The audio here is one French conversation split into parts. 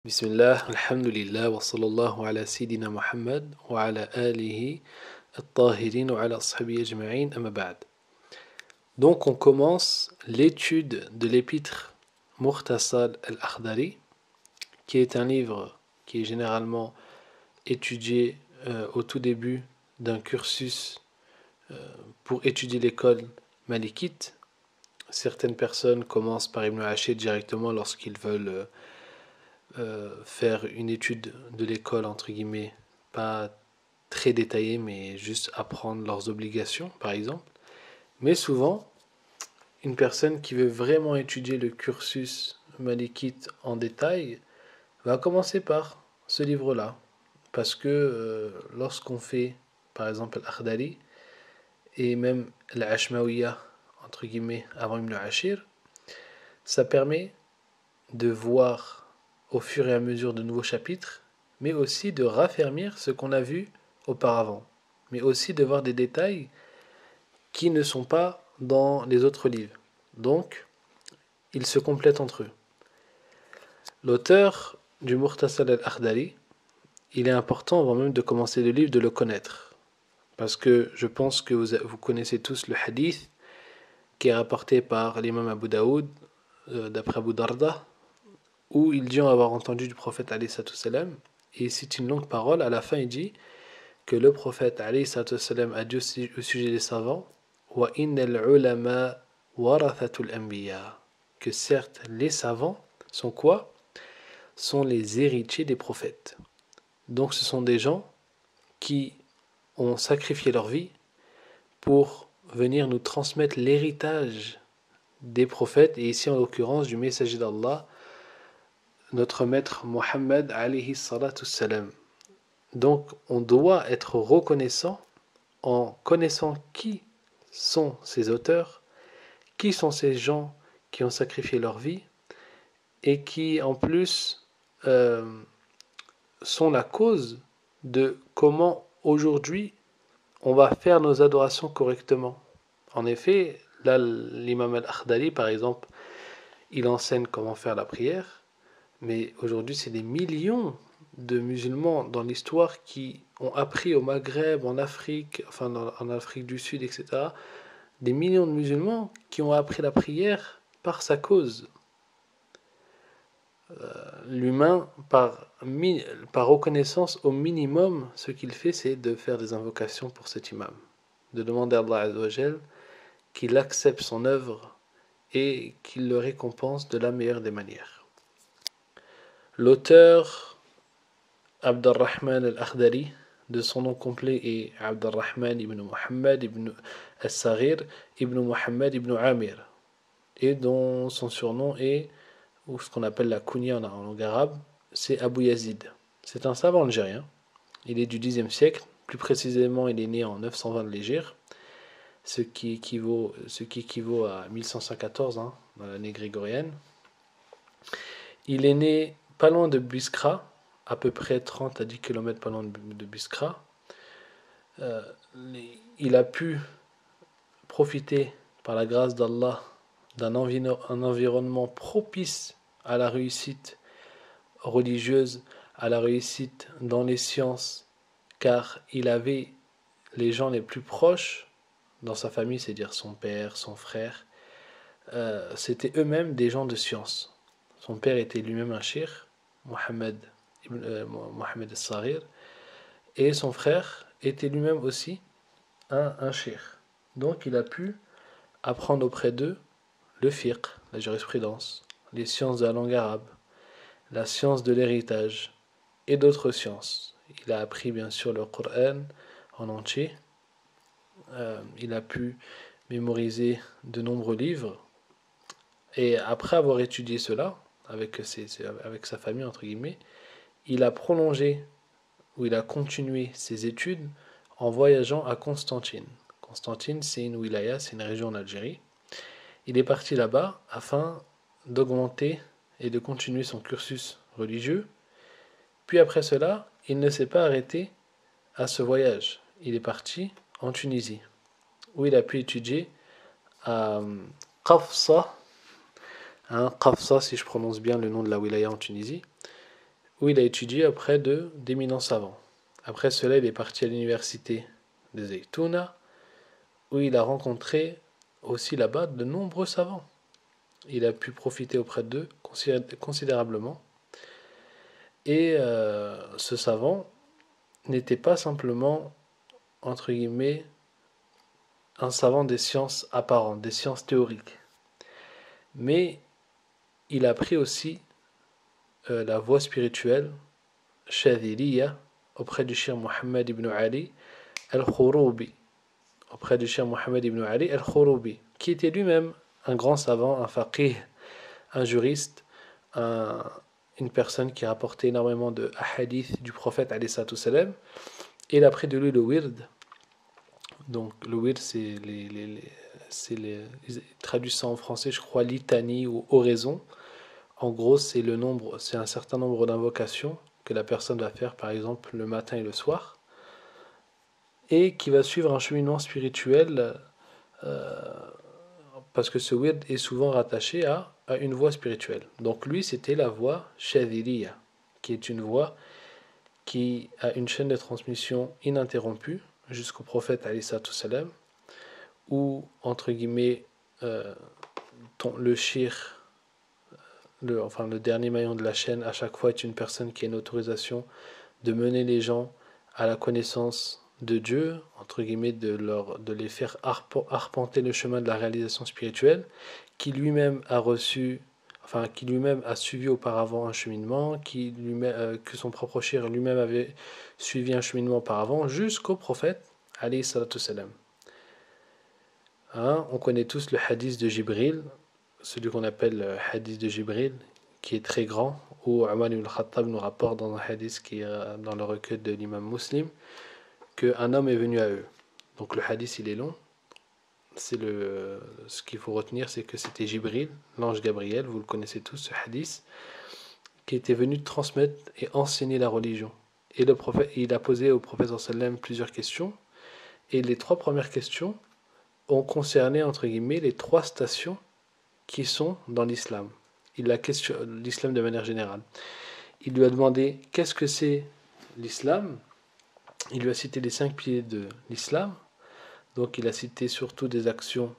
Bismillah, alhamdulillah, wa sallallahu ala Sayyidina Muhammad, wa ala alihi at-tahirin, wa ala ashabi ajma'in, amma ba'd. Donc on commence l'étude de l'épître Mukhtasar al-Akhdari, qui est un livre qui est généralement étudié au tout début d'un cursus pour étudier l'école malikite. Certaines personnes commencent par Ibn Ashir directement lorsqu'ils veulent faire une étude de l'école, entre guillemets, pas très détaillée, mais juste apprendre leurs obligations, par exemple. Mais souvent, une personne qui veut vraiment étudier le cursus malikite en détail va commencer par ce livre-là. Parce que lorsqu'on fait, par exemple, l'Akhdari et même l'Ashmawiya, entre guillemets, avant Ibn Ashir, ça permet de voir au fur et à mesure de nouveaux chapitres, mais aussi de raffermir ce qu'on a vu auparavant, mais aussi de voir des détails qui ne sont pas dans les autres livres. Donc, ils se complètent entre eux. L'auteur du Mukhtasar al-Akhdari, il est important, avant même de commencer le livre, de le connaître. Parce que je pense que vous connaissez tous le hadith qui est rapporté par l'imam Abu Daoud, d'après Abu Darda, où il dit en avoir entendu du prophète alayhi salam, et il cite une longue parole. À la fin il dit que le prophète alayhi salam a dit au sujet des savants wa innal ulama warathatul anbiya, que certes les savants sont quoi? Sont les héritiers des prophètes. Donc ce sont des gens qui ont sacrifié leur vie pour venir nous transmettre l'héritage des prophètes, et ici en l'occurrence du messager d'Allah, notre maître Mohammed alayhi salatu salam. Donc on doit être reconnaissant en connaissant qui sont ces auteurs, qui sont ces gens qui ont sacrifié leur vie et qui en plus sont la cause de comment aujourd'hui on va faire nos adorations correctement. En effet, là l'imam al-Akhdari par exemple, il enseigne comment faire la prière. Mais aujourd'hui, c'est des millions de musulmans dans l'histoire qui ont appris au Maghreb, en Afrique, enfin en Afrique du Sud, etc. Des millions de musulmans qui ont appris la prière par sa cause. L'humain, par reconnaissance, au minimum, ce qu'il fait, c'est de faire des invocations pour cet imam. De demander à Allah Azza wa Jal qu'il accepte son œuvre et qu'il le récompense de la meilleure des manières. L'auteur Abdurrahman al-Akhdari, de son nom complet est Abdurrahman ibn Muhammad ibn al-Saghir ibn Muhammad ibn Amir, et dont son surnom est, ou ce qu'on appelle la kunya en langue arabe, c'est Abu Yazid. C'est un savant algérien. Il est du Xe siècle, plus précisément il est né en 920 de l'Hégire, ce qui équivaut à 1114 dans l'année grégorienne. Il est né pas loin de Biskra, à peu près 30 à 10 km pas loin de Biskra. Il a pu profiter, par la grâce d'Allah, d'un environnement propice à la réussite religieuse, à la réussite dans les sciences, car il avait les gens les plus proches dans sa famille, c'est-à-dire son père, son frère, c'était eux-mêmes des gens de science. Son père était lui-même un cheikh, Mohammed al-Saghir, et son frère était lui-même aussi un cheikh. Donc il a pu apprendre auprès d'eux le fiqh, la jurisprudence, les sciences de la langue arabe, la science de l'héritage et d'autres sciences. Il a appris bien sûr le Coran en entier. Il a pu mémoriser de nombreux livres. Et après avoir étudié cela, avec sa famille, entre guillemets, il a prolongé, ou il a continué ses études en voyageant à Constantine. Constantine, c'est une wilaya, c'est une région en Algérie. Il est parti là-bas afin d'augmenter et de continuer son cursus religieux. Puis après cela, il ne s'est pas arrêté à ce voyage. Il est parti en Tunisie, où il a pu étudier à Qafsa, Qafsa, si je prononce bien le nom de la wilaya en Tunisie. où il a étudié auprès d'éminents savants. Après cela, il est parti à l'université de Zaytouna, où il a rencontré aussi là-bas de nombreux savants. Il a pu profiter auprès d'eux considérablement. Et ce savant n'était pas simplement, entre guillemets, un savant des sciences apparentes, des sciences théoriques. Mais il a pris aussi la voie spirituelle, Shadhiliya, auprès du cheikh Mohammed ibn Ali al-Khouroubi, auprès du cheikh Mohammed ibn Ali al-Khouroubi, qui était lui-même un grand savant, un faqih, un juriste, une personne qui rapportait énormément de hadiths du prophète alayhi salatu wassalam, et il a pris de lui le wird. Donc le wird, traduit ça en français, je crois, litanie ou oraison. En gros, c'est un certain nombre d'invocations que la personne va faire, par exemple, le matin et le soir, et qui va suivre un cheminement spirituel, parce que ce wird est souvent rattaché à une voie spirituelle. Donc lui, c'était la voie Shadhiliya, qui est une voie qui a une chaîne de transmission ininterrompue jusqu'au prophète alayhi salatu salam, où, entre guillemets, le shir, le dernier maillon de la chaîne, à chaque fois est une personne qui a une autorisation de mener les gens à la connaissance de Dieu, entre guillemets, de les faire arpenter le chemin de la réalisation spirituelle, qui lui-même a suivi auparavant un cheminement, que son propre shir lui-même avait suivi un cheminement auparavant, jusqu'au prophète, alayhi salatu salam. On connaît tous le hadith de Jibril, celui qu'on appelle le hadith de Jibril, qui est très grand, où Umar ibn al-Khattab nous rapporte dans un hadith qui est dans le recueil de l'imam Muslim, qu'un homme est venu à eux. Donc le hadith il est long. Ce qu'il faut retenir, c'est que c'était Jibril, l'ange Gabriel, vous le connaissez tous, ce hadith, qui était venu transmettre et enseigner la religion. Et il a posé au prophète sallam plusieurs questions, et les 3 premières questions ont concerné, entre guillemets, les 3 stations qui sont dans l'islam. Il a questionné l'islam de manière générale. Il lui a demandé qu'est-ce que c'est l'islam. Il lui a cité les 5 piliers de l'islam. Donc il a cité surtout des actions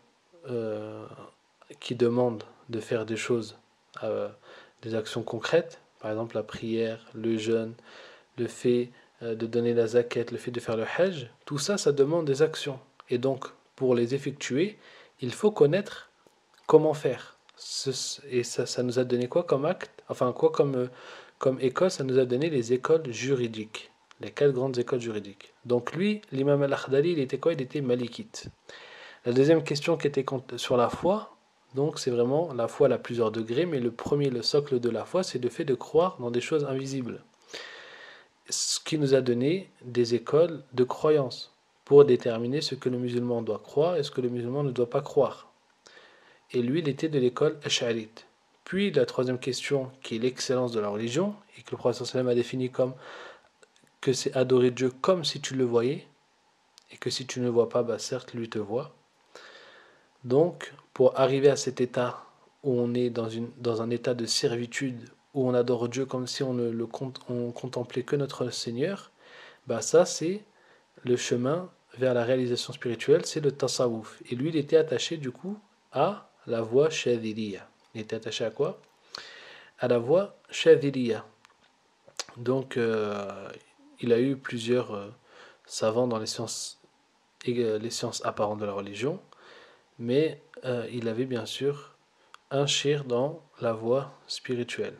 qui demandent de faire des choses, des actions concrètes, par exemple la prière, le jeûne, le fait de donner la zakat, le fait de faire le hajj. Tout ça, ça demande des actions. Et donc, pour les effectuer, il faut connaître comment faire. Et ça nous a donné quoi comme acte? Enfin, quoi comme école? Ça nous a donné les écoles juridiques. Les 4 grandes écoles juridiques. Donc lui, l'imam al-Akhdari, il était quoi? Il était malikite. La deuxième question qui était sur la foi, donc c'est vraiment la foi à plusieurs degrés, mais le socle de la foi, c'est le fait de croire dans des choses invisibles. Ce qui nous a donné des écoles de croyance pour déterminer ce que le musulman doit croire et ce que le musulman ne doit pas croire. Et lui, il était de l'école ash'arite. Puis la troisième question, qui est l'excellence de la religion, et que le prophète sallam a défini comme que c'est adorer Dieu comme si tu le voyais, et que si tu ne le vois pas, certes, lui te voit. Donc, pour arriver à cet état où on est dans un état de servitude, où on adore Dieu comme si on contemplait que notre Seigneur, ça c'est le chemin vers la réalisation spirituelle, c'est le tasawwuf. Et lui, il était attaché du coup à la voie Shadhiliya. Il était attaché à quoi? À la voie Shadhiliya. Donc, il a eu plusieurs savants dans les sciences apparentes de la religion, mais il avait bien sûr un shir dans la voie spirituelle.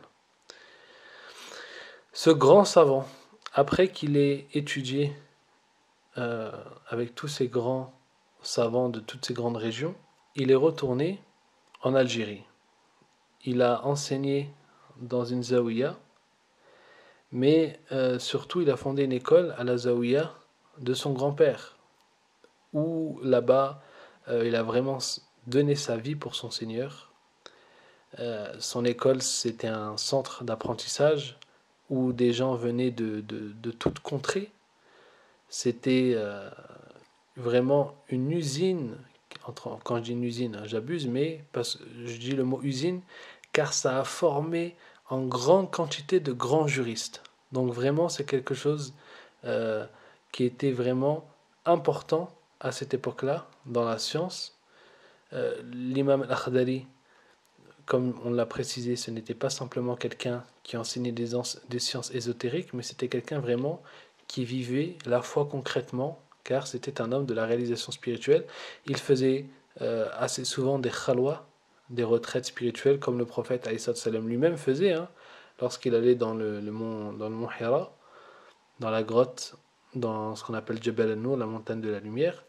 Ce grand savant, après qu'il ait étudié avec tous ces grands savants de toutes ces grandes régions, il est retourné en Algérie. Il a enseigné dans une zaouïa, mais surtout il a fondé une école à la zaouïa de son grand-père, où là-bas il a vraiment donné sa vie pour son Seigneur. Son école, c'était un centre d'apprentissage où des gens venaient de toutes contrées. C'était vraiment une usine. Quand je dis une usine, j'abuse, mais je dis le mot usine car ça a formé en grande quantité de grands juristes. Donc vraiment, c'est quelque chose euh, qui était vraiment important à cette époque-là dans la science. L'imam al-Akhdari, comme on l'a précisé, ce n'était pas simplement quelqu'un qui enseignait des sciences ésotériques, mais c'était quelqu'un vraiment qui vivait la foi concrètement, car c'était un homme de la réalisation spirituelle. Il faisait assez souvent des khalwa, des retraites spirituelles, comme le prophète alayhi salam lui-même faisait, hein, lorsqu'il allait dans le mont Hira, dans la grotte, dans ce qu'on appelle Jabal al-Nur, la montagne de la lumière.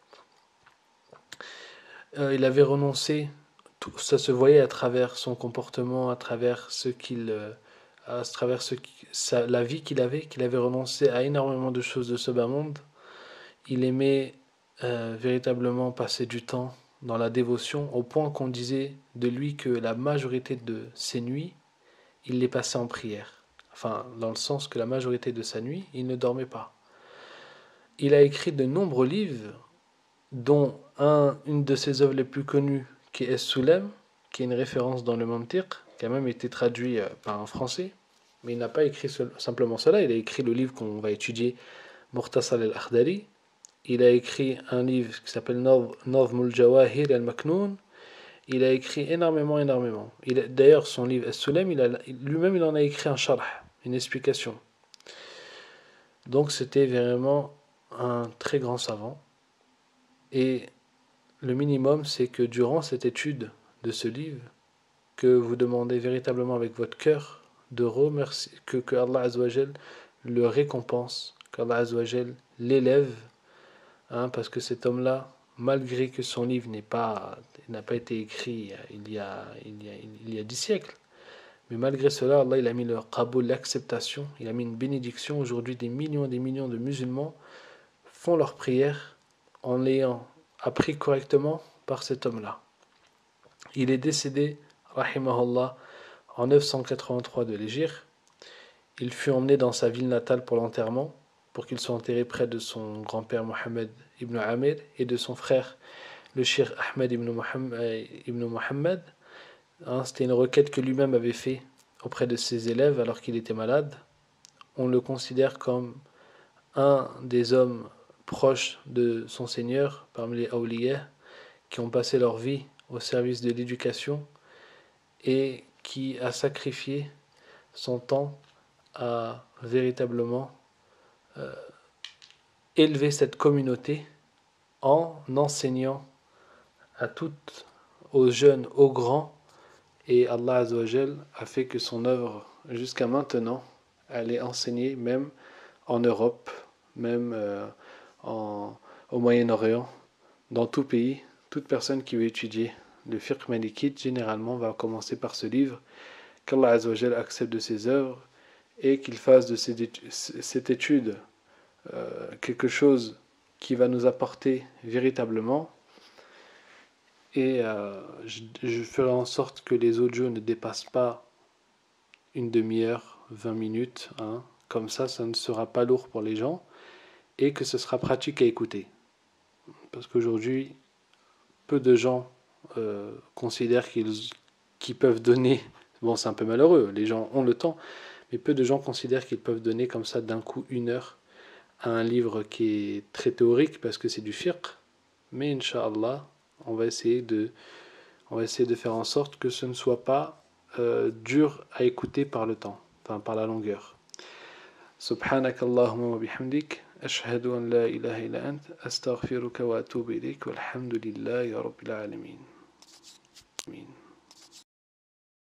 Il avait renoncé, ça se voyait à travers son comportement, à travers la vie qu'il avait renoncé à énormément de choses de ce bas monde. Il aimait véritablement passer du temps dans la dévotion, au point qu'on disait de lui que la majorité de ses nuits, il les passait en prière. Enfin, dans le sens que la majorité de sa nuit, il ne dormait pas. Il a écrit de nombreux livres, dont une de ses œuvres les plus connues, qui est As-Sulem, qui est une référence dans le Mantiq, qui a même été traduit par un Français. Mais il n'a pas écrit simplement cela, il a écrit le livre qu'on va étudier, Mukhtasar al-Akhdari. Il a écrit un livre qui s'appelle Nazm al-Jawahir al-Maknoun. Il a écrit énormément. D'ailleurs, son livre As-Sulem, lui-même il en a écrit un sharh, une explication. Donc c'était vraiment un très grand savant. Et le minimum, c'est que durant cette étude de ce livre, que vous demandez véritablement avec votre cœur de remercier, que Allah Azzawajal le récompense, qu'Allah Azzawajal l'élève, hein, parce que cet homme-là, malgré que son livre n'a pas été écrit il y a 10 siècles, mais malgré cela, Allah il a mis le qaboul, l'acceptation, il a mis une bénédiction. Aujourd'hui, des millions de musulmans font leur prière en l'ayant appris correctement par cet homme-là. Il est décédé, rahimahullah, en 983 de l'Hégire. Il fut emmené dans sa ville natale pour l'enterrement, pour qu'il soit enterré près de son grand-père Mohammed ibn Amir et de son frère, le Cheikh Ahmed ibn Mohammed. Hein, c'était une requête que lui-même avait fait auprès de ses élèves alors qu'il était malade. On le considère comme un des hommes proches de son Seigneur, parmi les awliya, qui ont passé leur vie au service de l'éducation et qui a sacrifié son temps à véritablement élever cette communauté en enseignant à toutes, aux jeunes, aux grands, et Allah Azzawajal a fait que son œuvre jusqu'à maintenant elle est enseignée même en Europe, même au Moyen-Orient, dans tout pays. Toute personne qui veut étudier le fiqh malikite généralement va commencer par ce livre, qu'Allah Azzawajal accepte de ses œuvres et qu'il fasse de cette étude quelque chose qui va nous apporter véritablement. Et je ferai en sorte que les audios ne dépassent pas une demi-heure, 20 minutes, hein. Comme ça ne sera pas lourd pour les gens et que ce sera pratique à écouter. Parce qu'aujourd'hui, peu de gens considèrent qu'ils peuvent donner, bon c'est un peu malheureux, les gens ont le temps, mais peu de gens considèrent qu'ils peuvent donner comme ça d'un coup 1 heure à un livre qui est très théorique parce que c'est du fiqh, mais Inch'Allah, on va essayer de faire en sorte que ce ne soit pas dur à écouter par le temps, enfin par la longueur. سبحانك اللهم وبحمدك أشهد أن لا إله إلا أنت أستغفرك وأتوب إليك والحمد لله رب العالمين. آمين.